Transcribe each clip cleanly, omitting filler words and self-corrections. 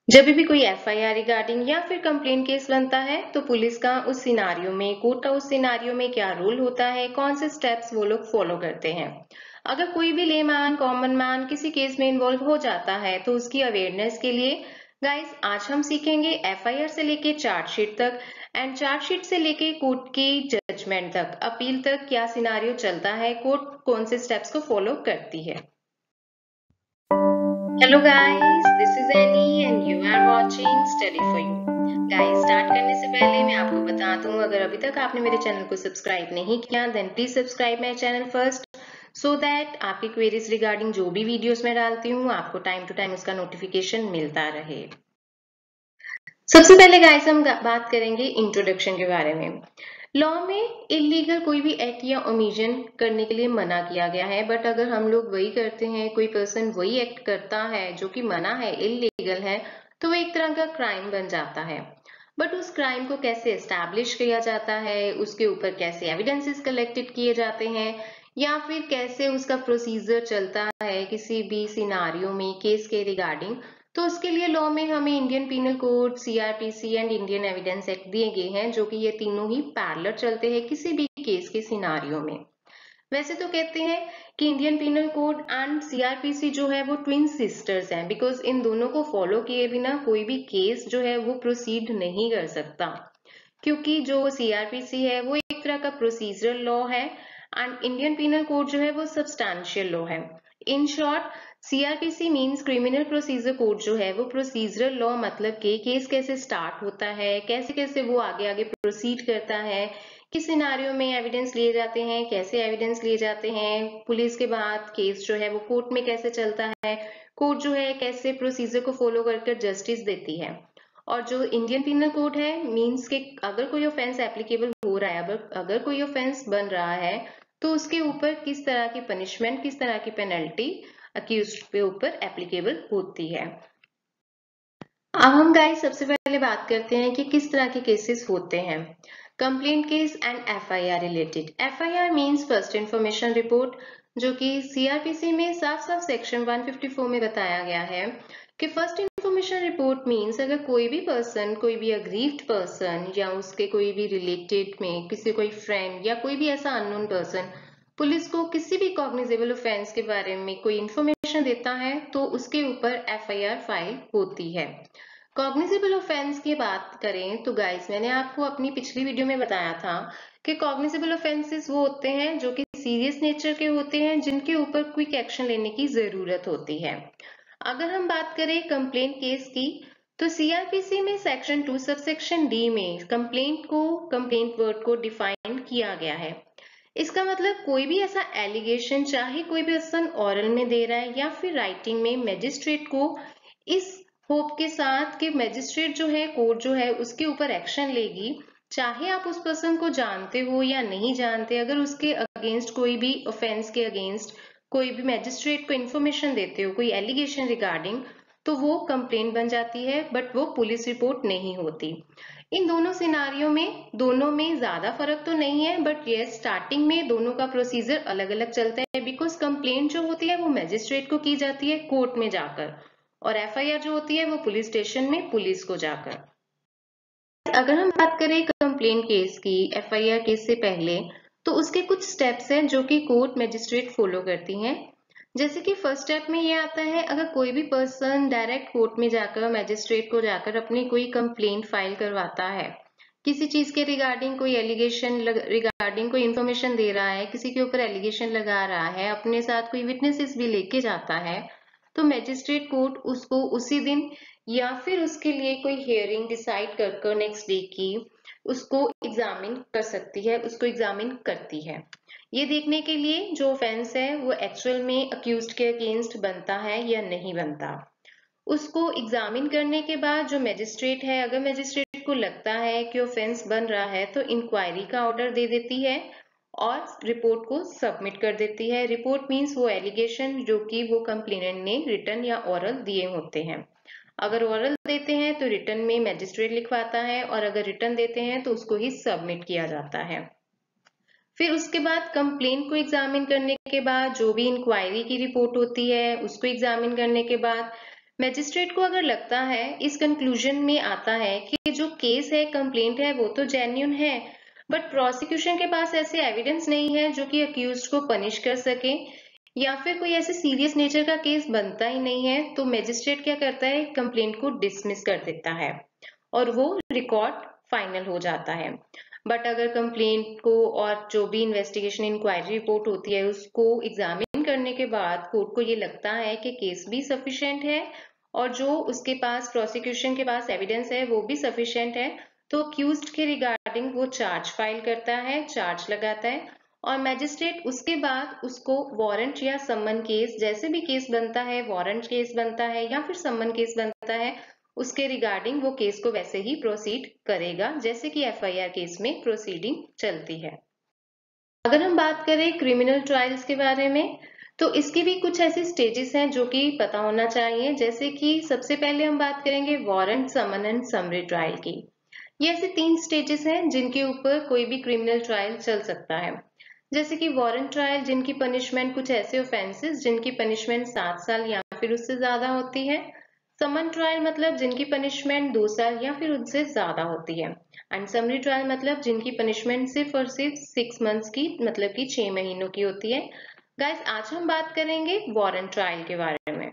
जब भी कोई एफआईआर रिगार्डिंग या फिर कंप्लेंट केस बनता है तो पुलिस का उस सिनारियो में, कोर्ट का उस सिनारियो में क्या रोल होता है, कौन से स्टेप्स वो लोग फॉलो करते हैं। अगर कोई भी लेमैन, कॉमन मैन किसी केस में इन्वॉल्व हो जाता है तो उसकी अवेयरनेस के लिए गाइस आज हम सीखेंगे एफआईआर से लेके चार्जशीट तक एंड चार्जशीट से लेके कोर्ट की जजमेंट तक, अपील तक क्या सिनारियो चलता है, कोर्ट कौन से स्टेप्स को फॉलो करती है। Hello guys, this is Annie and you are watching Study for You. Guys, start करने से पहले मैं आपको बता दूं, अगर अभी तक आपने मेरे चैनल को सब्सक्राइब नहीं किया then please subscribe my channel first so that आपकी क्वेरीज रिगार्डिंग जो भी वीडियोस मैं डालती हूँ आपको टाइम टू टाइम उसका नोटिफिकेशन मिलता रहे। सबसे पहले गाइस हम बात करेंगे इंट्रोडक्शन के बारे में। लॉ में इलीगल कोई भी एक्ट या ओमिशन करने के लिए मना किया गया है, बट अगर हम लोग वही करते हैं, कोई पर्सन वही एक्ट करता है जो कि मना है, इलीगल है, तो वो एक तरह का क्राइम बन जाता है। बट उस क्राइम को कैसे एस्टैब्लिश किया जाता है, उसके ऊपर कैसे एविडेंसेस कलेक्टेड किए जाते हैं, या फिर कैसे उसका प्रोसीजर चलता है किसी भी सिनारियो में केस के रिगार्डिंग, तो उसके लिए लॉ में हमें Indian penal code, CrPC and Indian evidence act दिए गए हैं, जो कि ये तीनों ही पैरेलल चलते हैं किसी भी केस के सिनारियो में। वैसे तो कहते हैं कि Indian penal code and CrPC जो है वो ट्विन सिस्टर्स हैं, बिकॉज इन दोनों को फॉलो किए बिना कोई भी केस जो है वो प्रोसीड नहीं कर सकता, क्योंकि जो सीआरपीसी है वो एक तरह का प्रोसीजरल लॉ है एंड इंडियन पीनल कोड जो है वो सब्सटैंशियल लॉ है। In short CrPC means criminal procedure code जो है वो प्रोसीजरल लॉ, मतलब कि केस कैसे स्टार्ट होता है, कैसे कैसे वो आगे आगे प्रोसीड करता है, किस सिनारियो में एविडेंस लिए जाते हैं, कैसे एविडेंस लिए जाते हैं, पुलिस के बाद केस जो है वो कोर्ट में कैसे चलता है, कोर्ट जो है कैसे प्रोसीजर को फॉलो कर जस्टिस देती है। और जो इंडियन पीनल कोड है मींस के अगर कोई ऑफेंस एप्लीकेबल हो रहा है, अगर कोई ऑफेंस बन रहा है तो उसके ऊपर किस तरह की पनिशमेंट, किस तरह की पेनल्टी अक्यूज्ड के ऊपर एप्लीकेबल होती है। अब हम गाइस सबसे पहले बात करते हैं कि किस तरह के केसेस होते हैं। Complaint case and FIR related. FIR means first information report, जो कि सीआरपीसी में साफ साफ सेक्शन 154 में बताया गया है कि फर्स्ट इंफॉर्मेशन रिपोर्ट मींस अगर कोई भी पर्सन, कोई भी अग्रीव्ड पर्सन या उसके कोई भी रिलेटेड में किसी कोई फ्रेंड या कोई भी ऐसा अननोन पर्सन पुलिस को किसी भी कॉग्निजेबल ऑफेंस के बारे में कोई इंफॉर्मेशन देता है तो उसके ऊपर एफआईआर फाइल होती है। कॉग्निजेबल ऑफेंस की बात करें तो गाइस मैंने आपको अपनी पिछली वीडियो में बताया था कि कॉग्निजेबल ऑफेंसेस वो होते हैं जो कि सीरियस नेचर के होते हैं, जिनके ऊपर क्विक एक्शन लेने की जरूरत होती है। अगर हम बात करें कंप्लेंट केस की तो सीआरपीसी में सेक्शन 2 सबसेक्शन डी में कंप्लेंट को, कंप्लेंट वर्ड को डिफाइन किया गया है। इसका मतलब कोई भी ऐसा एलिगेशन, चाहे कोई भी पर्सन ऑरल में दे रहा है या फिर राइटिंग में, मैजिस्ट्रेट को इस होप के साथ कि मैजिस्ट्रेट जो है, कोर्ट जो है उसके ऊपर एक्शन लेगी, चाहे आप उस पर्सन को जानते हो या नहीं जानते, अगर उसके अगेंस्ट कोई भी ऑफेंस के अगेंस्ट कोई भी मैजिस्ट्रेट को इन्फॉर्मेशन देते हो, कोई एलिगेशन रिगार्डिंग, तो वो कंप्लेंट बन जाती है, बट वो पुलिस रिपोर्ट नहीं होती। इन दोनों सिनारियों में, दोनों में ज्यादा फर्क तो नहीं है, बट ये स्टार्टिंग में दोनों का प्रोसीजर अलग अलग चलता है, बिकॉज कंप्लेंट जो होती है वो मैजिस्ट्रेट को की जाती है कोर्ट में जाकर, और एफआईआर जो होती है वो पुलिस स्टेशन में पुलिस को जाकर। अगर हम बात करें कंप्लेंट केस की एफआईआर केस से पहले, तो उसके कुछ स्टेप्स हैं जो कि कोर्ट मैजिस्ट्रेट फॉलो करती हैं। जैसे कि फर्स्ट स्टेप में ये आता है, अगर कोई भी पर्सन डायरेक्ट कोर्ट में जाकर, मैजिस्ट्रेट को जाकर अपनी कोई कंप्लेंट फाइल करवाता है, किसी चीज के रिगार्डिंग कोई एलिगेशन रिगार्डिंग कोई इंफॉर्मेशन दे रहा है, किसी के ऊपर एलिगेशन लगा रहा है, अपने साथ कोई विटनेसेस भी लेके जाता है, तो मैजिस्ट्रेट कोर्ट उसको उसी दिन या फिर उसके लिए कोई हियरिंग डिसाइड कर नेक्स्ट डे की उसको एग्जामिन कर सकती है, उसको एग्जामिन करती है, ये देखने के लिए जो ऑफेंस है वो एक्चुअल में अक्यूज्ड के अगेंस्ट बनता है या नहीं बनता। उसको एग्जामिन करने के बाद जो मैजिस्ट्रेट है, अगर मैजिस्ट्रेट को लगता है कि ऑफेंस बन रहा है तो इंक्वायरी का ऑर्डर दे देती है और रिपोर्ट को सबमिट कर देती है। रिपोर्ट मींस वो एलिगेशन जो कि वो कंप्लेनेंट ने रिटन या ओरल दिए होते हैं। अगर ओरल देते हैं तो रिटन में मैजिस्ट्रेट लिखवाता है, और अगर रिटन देते हैं तो उसको ही सबमिट किया जाता है। फिर उसके बाद कंप्लेंट को एग्जामिन करने के बाद जो भी इंक्वायरी की रिपोर्ट होती है उसको एग्जामिन करने के बाद मैजिस्ट्रेट को अगर लगता है, इस कंक्लूजन में आता है कि जो केस है, कंप्लेंट है, वो तो जेन्युइन है, बट प्रोसिक्यूशन के पास ऐसे एविडेंस नहीं है जो कि अक्यूज्ड को पनिश कर सके, या फिर कोई ऐसे सीरियस नेचर का केस बनता ही नहीं है, तो मैजिस्ट्रेट क्या करता है, कंप्लेंट को डिसमिस कर देता है और वो रिकॉर्ड फाइनल हो जाता है। बट अगर कंप्लेंट को और जो भी इन्वेस्टिगेशन इंक्वायरी रिपोर्ट होती है उसको एग्जामिन करने के बाद कोर्ट को ये लगता है कि केस भी सफिशिएंट है और जो उसके पास प्रोसिक्यूशन के पास एविडेंस है वो भी सफिशिएंट है, तो अक्यूज्ड के रिगार्डिंग वो चार्ज फाइल करता है, चार्ज लगाता है, और मैजिस्ट्रेट उसके बाद उसको वारंट या समन केस, जैसे भी केस बनता है, वारंट केस बनता है या फिर समन केस बनता है, उसके रिगार्डिंग वो केस को वैसे ही प्रोसीड करेगा जैसे कि FIR केस में प्रोसीडिंग चलती है। अगर हम बात करें क्रिमिनल ट्रायल्स के बारे में, तो इसकी भी कुछ ऐसी स्टेजेस हैं जो कि पता होना चाहिए। जैसे कि सबसे पहले हम बात करेंगे warrant, summon and summary trial की। ये ऐसे 3 स्टेजेस हैं जिनके ऊपर कोई भी क्रिमिनल ट्रायल चल सकता है। जैसे कि वारंट ट्रायल, जिनकी पनिशमेंट कुछ ऐसे ऑफेंसेस जिनकी पनिशमेंट 7 साल या फिर उससे ज्यादा होती है। समन ट्रायल मतलब जिनकी पनिशमेंट 2 साल या फिर उससे ज्यादा होती है। एंड समरी ट्रायल मतलब जिनकी पनिशमेंट सिर्फ और सिर्फ 6 मंथ्स की, मतलब कि 6 महीनों की होती है। गाइस, आज हम बात करेंगे वारंट ट्रायल के बारे में।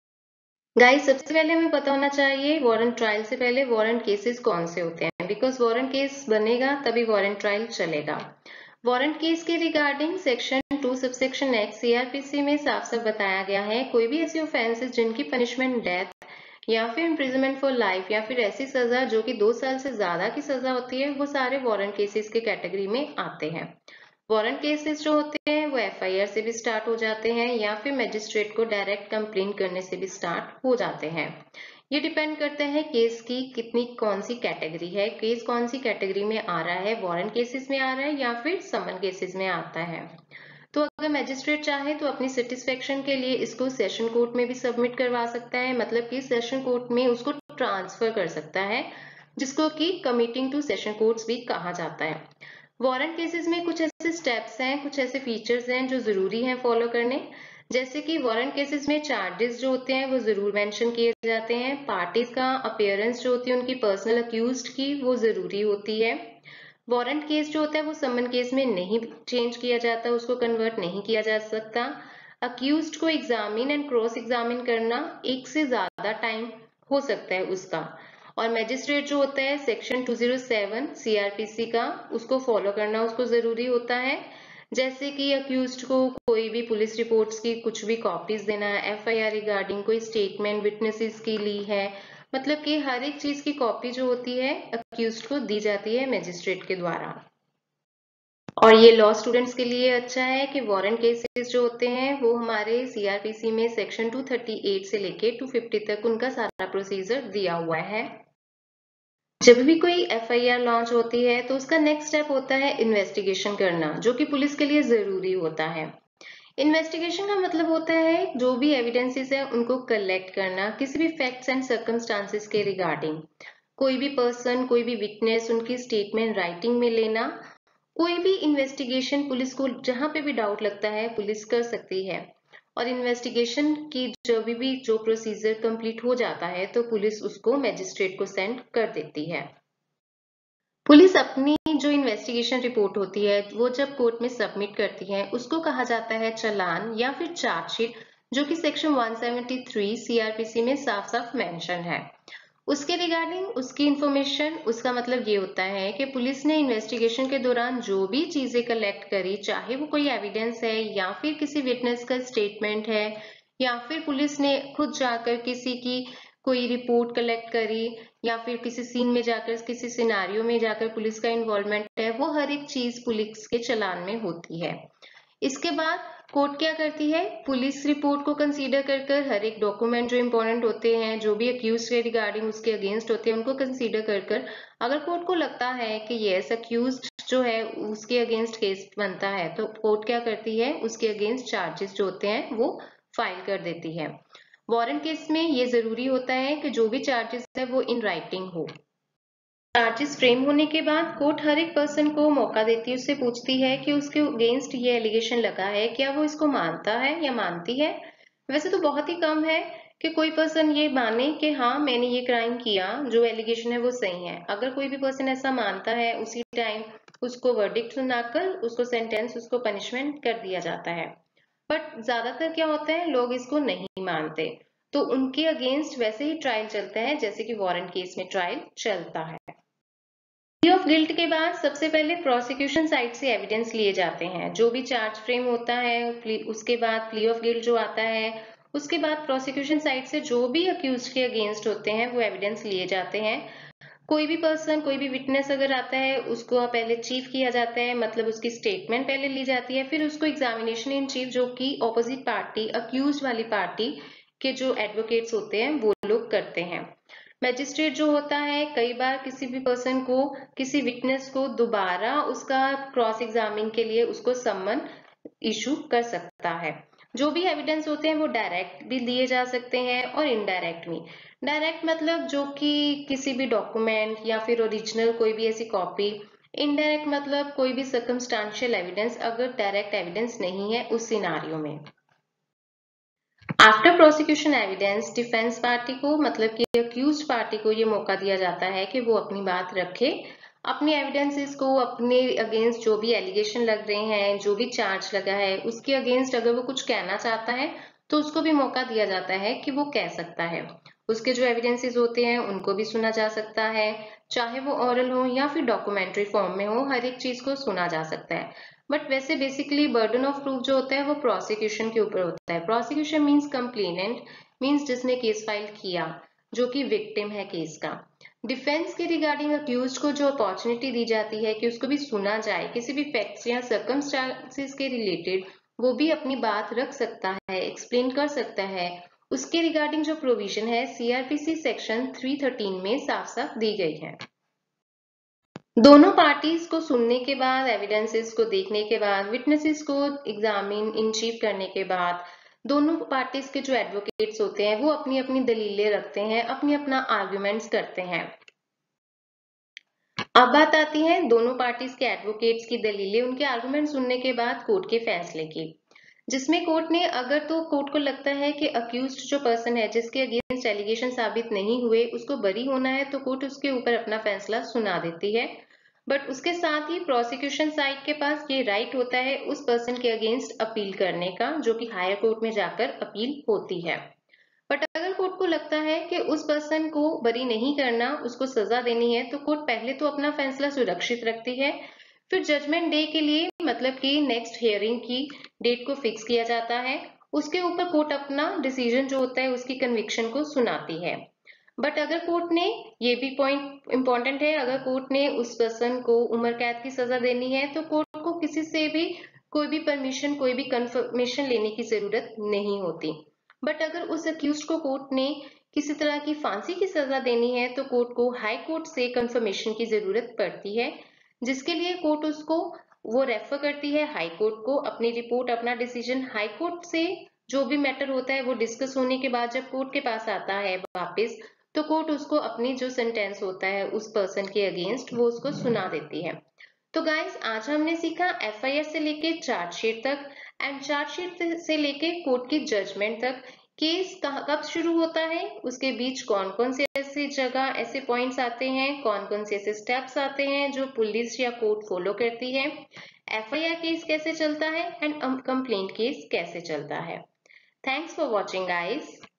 गाइस, सबसे पहले हमें पता होना चाहिए वारंट ट्रायल से पहले वारंट केसेस कौन से होते हैं, बिकॉज वारंट केस बनेगा तभी वारंट ट्रायल चलेगा। वारंट केस के regarding section 2 subsection X CRPC में साफ साफ बताया गया है, कोई भी ऐसी ऑफेंसेस जिनकी पनिशमेंट डेथ या फिर इम्प्रिजनमेंट फॉर लाइफ या फिर ऐसी सजा जो कि 2 साल से ज्यादा की सजा होती है, वो सारे वारंट केसेस के कैटेगरी में आते हैं। वारंट केसेस जो होते हैं वो FIR से भी स्टार्ट हो जाते हैं या फिर मजिस्ट्रेट को डायरेक्ट कंप्लेंट करने से भी स्टार्ट हो जाते हैं। ये डिपेंड करता है केस की कितनी कौन सी कैटेगरी है, केस कौन सी कैटेगरी में आ रहा है, वारंट केसेस में आ रहा है या फिर समन केसेस में आता है। तो अगर मैजिस्ट्रेट चाहे तो अपनी सेटिस्फेक्शन के लिए इसको सेशन कोर्ट में भी सबमिट करवा सकता है, मतलब कि सेशन कोर्ट में उसको ट्रांसफर कर सकता है, जिसको कि कमिटिंग टू सेशन कोर्ट्स भी कहा जाता है। वारंट केसेस में कुछ ऐसे स्टेप्स हैं, कुछ ऐसे फीचर्स हैं जो जरूरी हैं फॉलो करने। जैसे कि वारंट केसेस में चार्जेस जो होते हैं वो जरूर मेंशन किए जाते हैं, पार्टीज का अपीयरेंस जो होती है उनकी पर्सनल अक्यूज्ड की वो जरूरी होती है। वारंट केस जो होता है वो समन केस में नहीं चेंज किया जाता, उसको कन्वर्ट नहीं किया जा सकता। अक्यूज्ड को एग्जामिन एंड क्रॉस एग्जामिन करना 1 से ज्यादा टाइम हो सकता है उसका। और मैजिस्ट्रेट जो होता है सेक्शन 207 CRPC का, उसको फॉलो करना उसको जरूरी होता है। जैसे कि अक्यूज्ड को कोई भी पुलिस रिपोर्ट्स की कुछ भी कॉपीज देना है, FIR रिगार्डिंग कोई स्टेटमेंट विटनेसेस की ली है, मतलब कि हर एक चीज की कॉपी जो होती है अक्यूज्ड को दी जाती है मैजिस्ट्रेट के द्वारा। और ये लॉ स्टूडेंट्स के लिए अच्छा है कि वारंट केसेस जो होते हैं वो हमारे CRPC में सेक्शन 238 से लेके 250 तक उनका सारा प्रोसीजर दिया हुआ है। जब भी कोई FIR लॉन्च होती है तो उसका नेक्स्ट स्टेप होता है इन्वेस्टिगेशन करना, जो कि पुलिस के लिए जरूरी होता है। इन्वेस्टिगेशन का मतलब होता है जो भी एविडेंसेस है उनको कलेक्ट करना, किसी भी फैक्ट्स एंड सर्कमस्टांसेस के रिगार्डिंग। कोई भी पर्सन, कोई भी विटनेस, उनकी स्टेटमेंट राइटिंग में लेना। कोई भी इन्वेस्टिगेशन पुलिस को जहां पे भी डाउट लगता है पुलिस कर सकती है। और इन्वेस्टिगेशन की जब भी जो प्रोसीजर कंप्लीट हो जाता है तो पुलिस उसको मैजिस्ट्रेट को सेंड कर देती है। पुलिस अपनी जो इन्वेस्टिगेशन रिपोर्ट होती है वो जब कोर्ट में सबमिट करती है उसको कहा जाता है चालान या फिर चार्जशीट, जो कि सेक्शन 173 CRPC में साफ साफ मेंशन है। उसके रिगार्डिंग उसकी इंफॉर्मेशन, उसका मतलब ये होता है कि पुलिस ने इन्वेस्टिगेशन के दौरान जो भी चीजें कलेक्ट करी, चाहे वो कोई एविडेंस है या फिर किसी विटनेस का स्टेटमेंट है या फिर पुलिस ने खुद जाकर किसी की कोई रिपोर्ट कलेक्ट करी या फिर किसी सीन में जाकर, किसी सिनारियो में जाकर पुलिस का इन्वॉल्वमेंट है, वो हर एक चीज पुलिस के चालान में होती है। इसके बाद कोर्ट क्या करती है, पुलिस रिपोर्ट को कंसीडर कर कर हर एक डॉक्यूमेंट जो इंपॉर्टेंट होते हैं, जो भी अक्यूज के रिगार्डिंग उसके अगेंस्ट होते हैं, उनको कंसीडर कर कर अगर कोर्ट को लगता है कि यस अक्यूज जो है उसके अगेंस्ट केस बनता है, तो कोर्ट क्या करती है, उसके अगेंस्ट चार्जेस जो होते हैं वो फाइल कर देती है। वारंट केस में ये जरूरी होता है कि जो भी चार्जेस है वो इन राइटिंग हो। चार्जेस फ्रेम होने के बाद कोर्ट हर एक पर्सन को मौका देती है, उससे पूछती है कि उसके अगेंस्ट ये एलिगेशन लगा है क्या वो इसको मानता है या मानती है। वैसे तो बहुत ही कम है कि कोई पर्सन ये माने कि हाँ मैंने ये क्राइम किया, जो एलिगेशन है वो सही है। अगर कोई भी पर्सन ऐसा मानता है उसी टाइम उसको वर्डिक्ट सुनाकर उसको सेंटेंस, उसको पनिशमेंट कर दिया जाता है। बट ज्यादातर क्या होता है, लोग इसको नहीं मानते, तो उनके अगेंस्ट वैसे ही ट्रायल चलता है जैसे कि वारंट केस में ट्रायल चलता है। प्ली ऑफ गिल्ट के बाद सबसे पहले प्रोसिक्यूशन साइड से एविडेंस लिए जाते हैं। जो भी चार्ज फ्रेम होता है उसके बाद प्ली ऑफ गिल्ट जो आता है, उसके बाद प्रोसिक्यूशन साइड से जो भी अक्यूज के अगेंस्ट होते हैं वो एविडेंस लिए जाते हैं। कोई भी पर्सन, कोई भी विटनेस अगर आता है उसको पहले चीफ किया जाता है, मतलब उसकी स्टेटमेंट पहले ली जाती है, फिर उसको एग्जामिनेशन इन चीफ जो कि ऑपोजिट पार्टी, अक्यूज वाली पार्टी के जो एडवोकेट्स होते हैं वो लोग करते हैं। मैजिस्ट्रेट जो होता है कई बार किसी भी पर्सन को, किसी विटनेस को दोबारा उसका क्रॉस एग्जामिन के लिए उसको सम्मन इशू कर सकता है। जो भी एविडेंस होते हैं वो डायरेक्ट भी दिए जा सकते हैं और इनडायरेक्ट भी। डायरेक्ट मतलब जो कि किसी भी डॉक्यूमेंट या फिर ओरिजिनल कोई भी ऐसी कॉपी। इनडायरेक्ट मतलब कोई भी सर्कमस्टांशियल एविडेंस अगर डायरेक्ट एविडेंस नहीं है उस सिनारियो में। After prosecution evidence defence party को, मतलब कि अक्यूज्ड पार्टी को ये मौका दिया जाता है कि वो अपनी बात रखे, अपनी एविडेंसेस को, अपने अगेंस्ट जो भी एलिगेशन लग रहे हैं, जो भी चार्ज लगा है उसके अगेंस्ट अगर वो कुछ कहना चाहता है तो उसको भी मौका दिया जाता है कि वो कह सकता है। उसके जो एविडेंसेस होते हैं उनको भी सुना जा सकता है, चाहे वो ओरल हो या फिर डॉक्यूमेंट्री फॉर्म में हो, हर एक चीज को सुना जा सकता है। बट वैसे बेसिकली बर्डन ऑफ प्रूफ जो होता है वो प्रोसिक्यूशन के ऊपर होता है। प्रोसिक्यूशन मींस कंप्लेनेंट, मींस जिसने केस फाइल किया, जो कि विक्टिम है केस का। डिफेंस के रिगार्डिंग अक्यूज को जो अपॉर्चुनिटी दी जाती है कि उसको भी सुना जाए, किसी भी फैक्ट्स या सर्कमस्टांसेस के रिलेटेड वो भी अपनी बात रख सकता है, एक्सप्लेन कर सकता है। उसके रिगार्डिंग जो प्रोविजन है सीआरपीसी सेक्शन 313 में साफ साफ दी गई है। दोनों पार्टीज को सुनने के बाद, एविडेंसेस को देखने के बाद, विटनेसेस को एग्जामिन इन चीफ करने के बाद, दोनों पार्टीज के जो एडवोकेट्स होते हैं वो अपनी अपनी दलीलें रखते हैं, अपनी अपना आर्ग्यूमेंट्स करते हैं। अब बात आती है दोनों पार्टीज के एडवोकेट्स की दलीलें, उनके आर्गुमेंट सुनने के बाद कोर्ट के फैसले की, जिसमें कोर्ट ने, अगर तो कोर्ट को लगता है कि अक्यूज्ड जो पर्सन है जिसके अगेंस्ट एलिगेशन साबित नहीं हुए उसको बरी होना है, तो कोर्ट उसके ऊपर अपना फैसला सुना देती है। बट उसके साथ ही प्रोसिक्यूशन साइड के पास ये राइट होता है उस पर्सन के अगेंस्ट अपील करने का, जो कि हायर कोर्ट में जाकर अपील होती है। बट अगर कोर्ट को लगता है कि उस पर्सन को बरी नहीं करना, उसको सजा देनी है, तो कोर्ट पहले तो अपना फैसला सुरक्षित रखती है, फिर जजमेंट डे के लिए, मतलब कि नेक्स्ट हियरिंग की डेट को फिक्स किया जाता है, उसके ऊपर कोर्ट अपना डिसीजन जो होता है उसकी कन्विक्शन को सुनाती है। बट अगर कोर्ट ने, ये भी पॉइंट इंपॉर्टेंट है, अगर कोर्ट ने उस पर्सन को उम्र कैद की सजा देनी है तो कोर्ट को किसी से भी कोई भी परमिशन, कोई भी कंफर्मेशन लेने की जरूरत नहीं होती। बट अगर उस अक्यूज को कोर्ट ने किसी तरह की फांसी की सजा देनी है तो कोर्ट को हाई कोर्ट से कंफर्मेशन की जरूरत पड़ती है, जिसके लिए कोर्ट उसको वो रेफर करती है हाई कोर्ट को। अपनी रिपोर्ट, अपना डिसीजन हाई कोर्ट से जो भी मैटर होता है वो डिस्कस होने के बाद जब कोर्ट के पास आता है वापस, तो कोर्ट उसको अपनी जो सेंटेंस होता है उस पर्सन के अगेंस्ट वो उसको सुना देती है। तो गाइस आज हमने सीखा एफआईआर से लेके चार्जशीट तक, एंड चार्जशीट से लेके कोर्ट की जजमेंट तक। केस कब शुरू होता है, उसके बीच कौन कौन से ऐसी जगह, ऐसे पॉइंट्स आते हैं, कौन कौन से ऐसे स्टेप्स आते हैं जो पुलिस या कोर्ट फॉलो करती है, एफआईआर केस कैसे चलता है, एंड कंप्लेंट केस कैसे चलता है। Thanks for watching guys.